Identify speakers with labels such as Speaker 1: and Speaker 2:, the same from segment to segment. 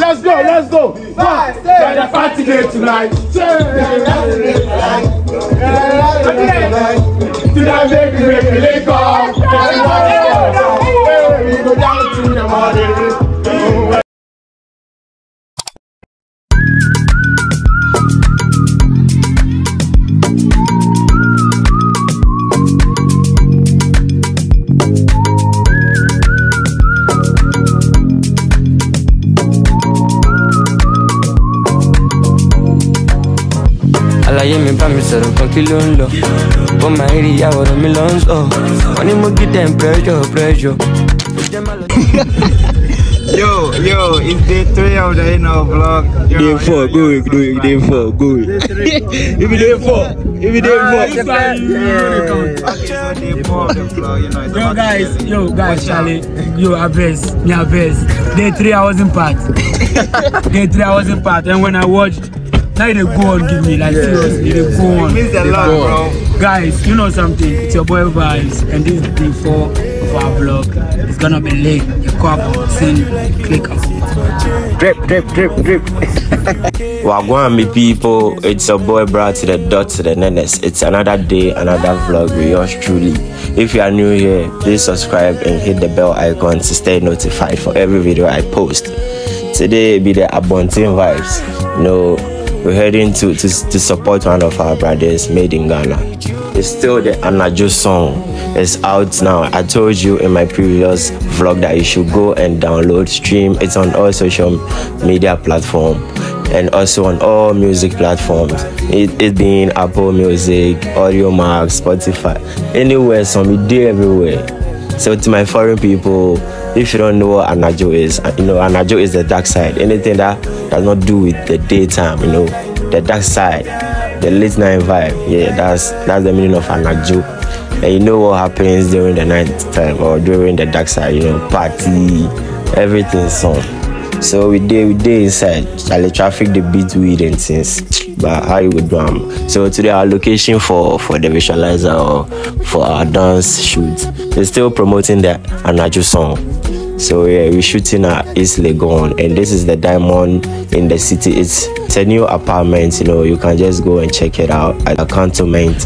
Speaker 1: let's go. Five, the party day tonight. Tonight, baby, make up. We go down to the morning.
Speaker 2: Alaye mi bá mi sọ̀rọ̀ kan kí ló ń lọ. Ó máa ń rí ìyàwó rẹ̀ mi lọ ń sọ. Wọ́n ní mo give them pressure.
Speaker 3: Yo, it's day 3 of the vlog.
Speaker 4: Day 4, go. Day 4, go. If you day 4.
Speaker 3: Okay, so day 4 of the vlog, you know.
Speaker 1: Yo guys, Charlie. Yo, Aves. Day 3 I wasn't part. And when I watched, now they go on give me like seriously, they go on.
Speaker 3: It means a lot, bro.
Speaker 1: Guys, you know something? It's your boy Vibes, and this is day 4 of our vlog. It's gonna be late. You cop, sing, click on it.
Speaker 4: Drip.
Speaker 2: Wagwan me people, it's your boy Brad to the dot to the nenes. It's another day, another vlog with yours truly. If you are new here, please subscribe and hit the bell icon to stay notified for every video I post. Today be the Abontin Vibes. We're heading to support one of our brothers, MadeInGhana. It's still the Anadwo song. It's out now. I told you in my previous vlog that you should go and download, stream. It's on all social media platforms and also on all music platforms. It being Apple Music, Audio Max, Spotify, anywhere, some day everywhere. So to my foreign people, if you don't know what Anadwo is, Anadwo is the dark side. Anything that does not do with the daytime, the dark side, the late night vibe. Yeah, that's the meaning of Anadwo. And you know what happens during the night time or during the dark side, party, everything song. So we day inside, Charlie traffic the beat weed and things. But how you would do So today our location for the visualizer or for our dance shoot is still promoting the Anadwo song. So yeah, we're shooting at East Legon, and this is the Diamond in the city. It's a new apartment, you can just go and check it out at a cantonment.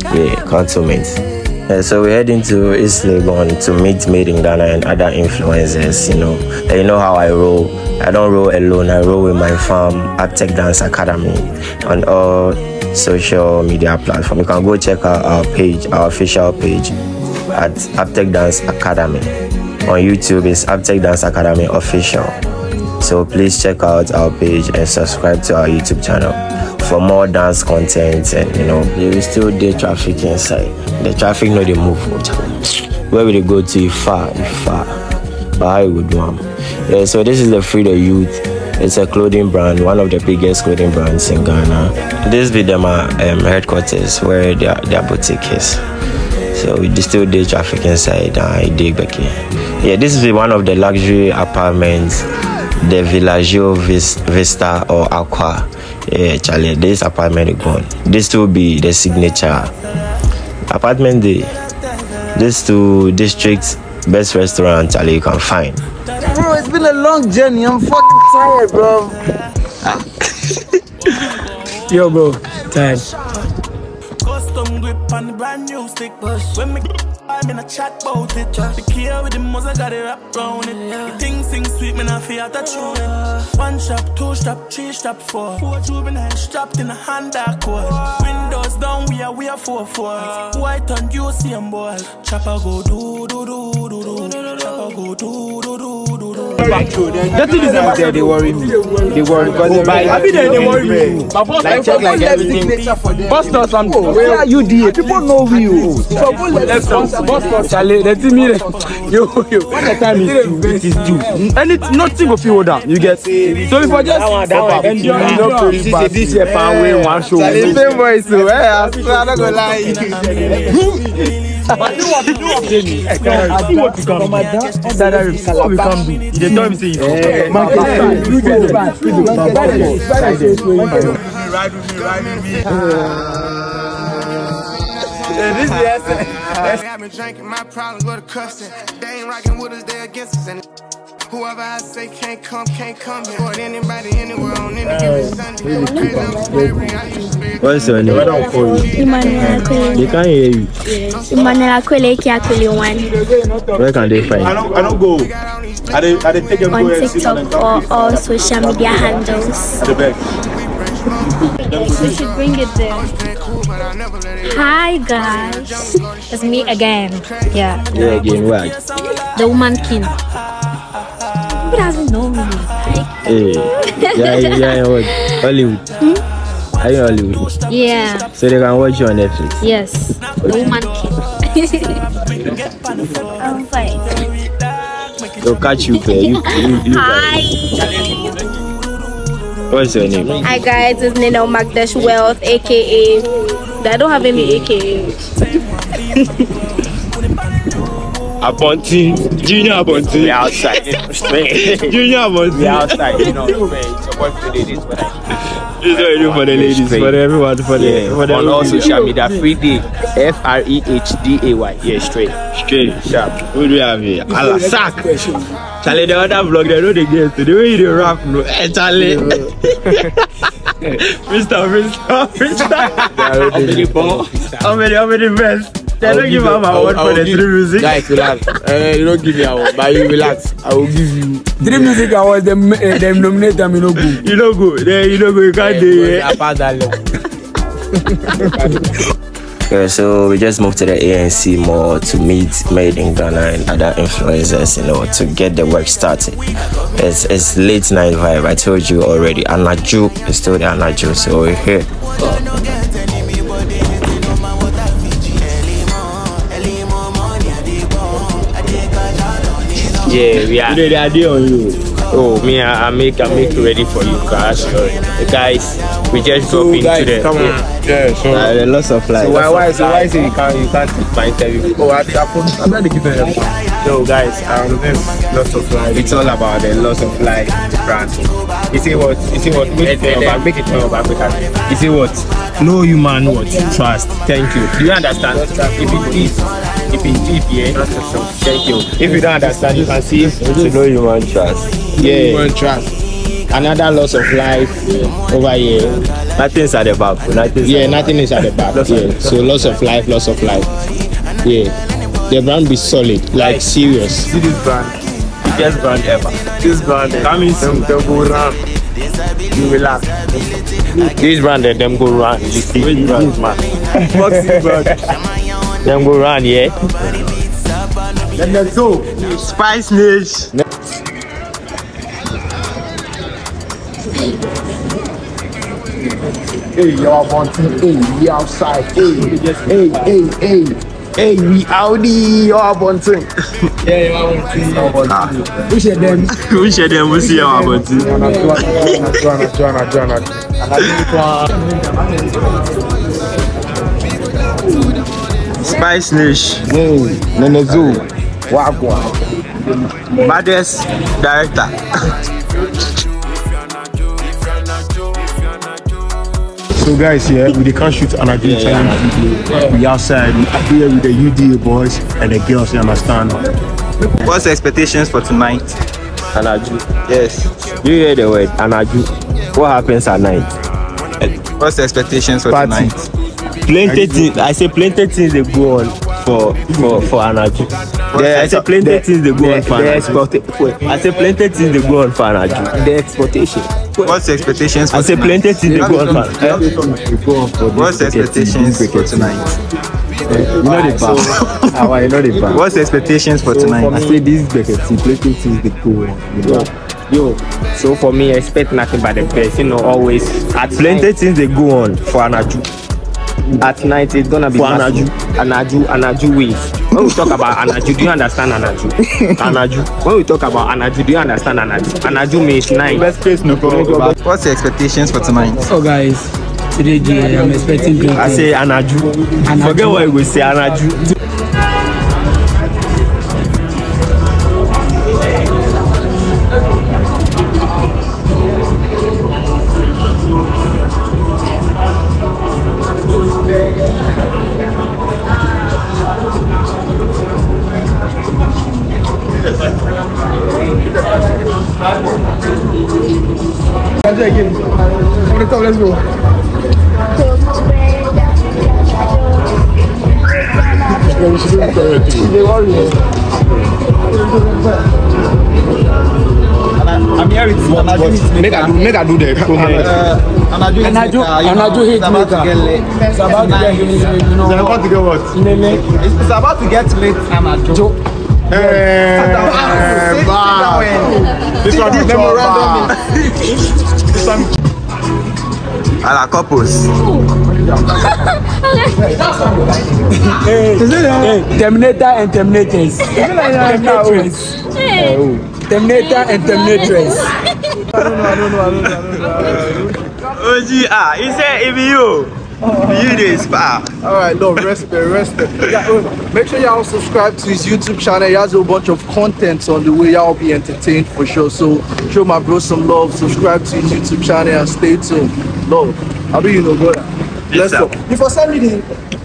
Speaker 2: So we're heading to East Legon to meet MadeInGhana and other influencers, And you know how I roll. I don't roll alone, I roll with my fam, Aptech Dance Academy, on all social media platforms. You can go check out our page, our official page at Aptech Dance Academy. On YouTube is Aptech Dance Academy Official. So please check out our page and subscribe to our YouTube channel for more dance content. And there is still day traffic inside. The traffic no they move. Where will they go to? Far. But how you would do them? Yeah, so this is the Free the Youth. It's a clothing brand, one of the biggest clothing brands in Ghana. This be them headquarters where their boutique is. So we still day traffic inside. Yeah, this is one of the luxury apartments, the Villaggio Vista or Aqua. Yeah, Charlie, this apartment is gone. This will be the signature apartment. This two districts best restaurant Charlie you can find.
Speaker 3: Bro, it's been a long journey. I'm fucking tired, bro.
Speaker 1: Yo, bro, tired.
Speaker 5: Custom grip on the brand new stick. When me I'm in a chat about it. The key with the muzzle got it wrapped round it. The thing sing sweet, man, I feel that true. 1 strap, 2 strap, 3 strap, 4. 4 juvenile strapped in a hand cord. Windows down, we are 4-4. White and you see them boy. Chopper go do. Chopper go do.
Speaker 3: That thing is there, they worry me. They worry because they worry me. Like check like everything.
Speaker 1: Bust or something.
Speaker 3: Where are you, DA? People know you. So
Speaker 1: Bust Charlie, let me yo. What the time is due? And it's nothing of you order. You get. So if I just endure, this year fan way one show.
Speaker 3: Charlie, same voice, so I'm not gonna lie.
Speaker 1: But do what you can do. We can do. They tell me say
Speaker 3: Ride with me.
Speaker 5: This is I've been drinking, my problems go to cussing. They ain't rocking with us, they against us. And
Speaker 6: Whoever I say can't come here. Or anybody anywhere on any given Sunday.
Speaker 2: What's your name?
Speaker 7: Emmanuel Aquile.
Speaker 2: They can't hear you.
Speaker 7: Emmanuel Aquile Aquile 1.
Speaker 2: Where can they find you?
Speaker 4: I don't go. I didn't take
Speaker 7: On TikTok or all social media handles.
Speaker 4: the best.
Speaker 7: We should bring it there. Hi guys, it's me again. Yeah.
Speaker 2: Yeah, again, what?
Speaker 7: The woman king. Who doesn't know me?
Speaker 2: Hey. Yeah, what? Hollywood. Are you Hollywood?
Speaker 7: Yeah.
Speaker 2: So they can watch you on Netflix?
Speaker 7: Yes. The woman king. I'm fine.
Speaker 2: They'll catch you there. You
Speaker 7: Hi.
Speaker 2: What's your name?
Speaker 7: Hi guys, it's Nino Magdash Wealth, aka. I don't have any aka.
Speaker 2: Abonti. Junior Abonti.
Speaker 3: We're outside.
Speaker 2: Junior Abonti.
Speaker 3: We're outside. You know, it's supposed to do this, but
Speaker 2: This is what I do for the ladies, for everyone, for the
Speaker 3: on all social media, free day. FREHDAY. Yeah, straight.
Speaker 2: Sharp. Who do you have here? Alasak. Charlie, the other vlog, they know the game. The way you rap, no. Hey, Charlie. Mr. How many best? They don't give up my word for the 3 music.
Speaker 1: Guys, relax. You don't give me a word, but you relax. I will give you 3 music awards. Them nominate them. You know go.
Speaker 2: You know go. You know go. You can't do it. Yeah, so we just moved to the ANC more to meet Made in Ghana and other influencers, you know, to get the work started. It's late night vibe. I told you already. Anadwo is still the Anadwo, so we're here.
Speaker 3: Yeah, we are.
Speaker 2: Today they are there on you.
Speaker 3: Oh, me, I make ready for you, guys. Guys, we just go into the.
Speaker 1: Come on. Yeah, so.
Speaker 2: Lots of life.
Speaker 3: So why is it you can't take my interview?
Speaker 1: Oh, I'm not giving them.
Speaker 3: No, guys, this lots of life. It's all about the loss of life brand. You see what? Make it more of Africa. You see what? No human trust. Thank you. Do you understand? If it is, yeah. Thank you. If you don't understand, you can see.
Speaker 2: To know human trust.
Speaker 3: Yeah.
Speaker 1: Human trust.
Speaker 3: Another loss of life over here.
Speaker 2: Nothing's at the back.
Speaker 3: Nothing is at the back. Yeah. So loss of life. Yeah. The brand be solid, like serious.
Speaker 1: See this brand.
Speaker 3: The best brand ever.
Speaker 1: This brand.
Speaker 3: Coming soon.
Speaker 1: Them go round. You relax.
Speaker 3: This brand, them go round. This man.
Speaker 1: What's this brand?
Speaker 3: Them go round, yeah.
Speaker 1: Let's go.
Speaker 2: Spice Nation.
Speaker 1: Hey, y'all want to? Hey, we outside. Hey, we outie. Y'all want to? Yeah, y'all want to. We should them.
Speaker 2: We'll see how about it.
Speaker 1: Joanna.
Speaker 2: Spice Nation.
Speaker 1: Whoa, Nenezu. Wagwa.
Speaker 2: Baddest director.
Speaker 4: So guys, yeah, we can't shoot Anadwo challenge video. We outside, we are here with the UDA boys and the girls, you understand?
Speaker 8: What's the expectations for tonight?
Speaker 2: Anadwo.
Speaker 8: Yes.
Speaker 2: You hear the word Anadwo. What happens at night?
Speaker 8: What's the expectations for tonight?
Speaker 2: Plenty things. I say plenty things they go on for Anadwo. I say plenty things they go on for Anadwo. I say plenty things they go on for Anadwo. The exportation.
Speaker 8: What's the expectations for
Speaker 2: I say
Speaker 8: tonight?
Speaker 2: plenty things they go on for.
Speaker 8: What's the expectations for tonight?
Speaker 2: You know the bar. You know the bar.
Speaker 8: What's the expectations for tonight?
Speaker 2: I say this plenty things they go on. You know.
Speaker 3: Yo, so for me, I expect nothing but the best. You know, always at
Speaker 2: Plenty things they go on for Anadwo.
Speaker 3: At night, it's gonna be
Speaker 2: For
Speaker 3: Anadwo ways. When we talk about Anadwo, do you understand Anadwo?
Speaker 2: Anadwo.
Speaker 3: When we talk about Anadwo, do you understand Anadwo? Anadwo means night.
Speaker 8: Best place, no problem. What's the expectations for tonight?
Speaker 9: So guys, today I'm expecting great
Speaker 2: I say Anadwo. Forget what you will say, Anadwo.
Speaker 1: Again. On the top, let's go.
Speaker 3: I'm here with make I do that.
Speaker 1: Anadwo hit maker. It's about to get late.
Speaker 4: It's about to get what?
Speaker 3: It's about to get late, Anadwo.
Speaker 4: This one is memorandum.
Speaker 2: À la couples.
Speaker 1: Terminator and Terminators. Terminator and Terminatress.
Speaker 3: I don't know.
Speaker 2: OG, he said if you this spa.
Speaker 3: Alright, no, respect. Yeah, make sure y'all subscribe to his YouTube channel. He has a bunch of content on the way. Y'all be entertained for sure. So show my bro some love. Subscribe to his YouTube channel and stay tuned. Love. I'll be brother. Let's go. If I send me the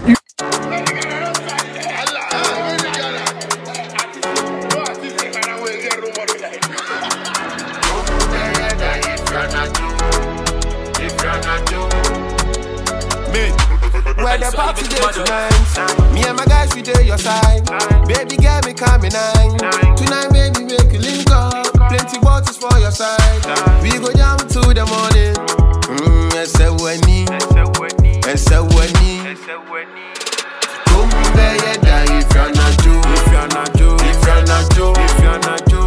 Speaker 6: Where the party day tonight? Me and my guys, we do your side. Baby girl, me coming nine. Tonight, baby, make you link up. Plenty bottles for your side. We go down to the morning. Come there, yeah, die if you're not do. If you're not do. If you're not do. If you're not do.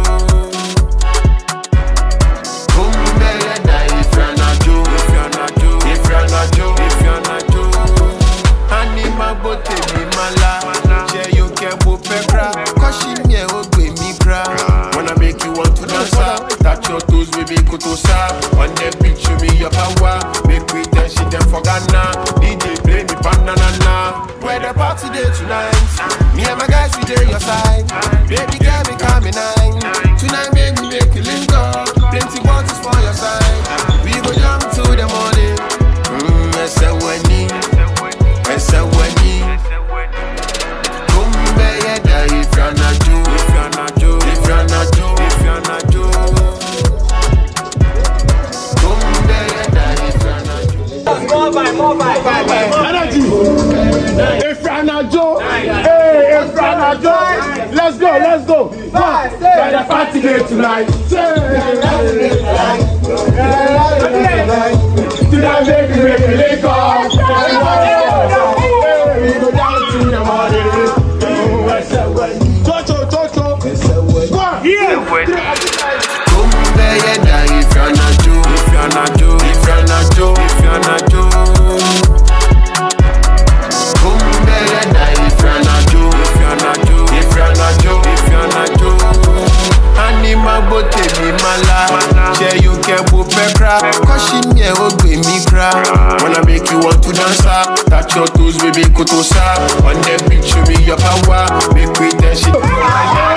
Speaker 6: Come there, yeah, die if you're not do. If you're not do. If you're not do. If you're not do. Anima bote mi mala. Share you can bope cra. Koshi me o gbe mi cra. Wanna make you want to dance up. Touch your toes, baby, kutosa. On the beach, show me your power. Make we dance, she them for Ghana. DJ play me banana. Where the party day tonight? Me and my guys, we day your side. Baby girl, me coming nine. Tonight, baby, make you link up. Plenty bottles for your side. We go down to the morning. Come here, die if you're not do. If you're not do. If you're not do. If you're not do. Come here, die if you're not do.
Speaker 4: More by. Energy. If you're not Joe, hey, if you're not Joe, let's go. By the party day tonight. Tonight, baby, make me link up. We go down to the morning. Toto. Yeah.
Speaker 6: Come here, die if you're not do. If you're not do. If you're not do. If you're not do. Come here, die if you're not do. If you're not do. If you're not do. If you're not do. Anima bote mi mala. Share you can bope cra. Koshi me o gbe mi cra. Wanna make you want to dance up. Touch your toes, baby, kutosa. On the beach, show me your power. Make we dance.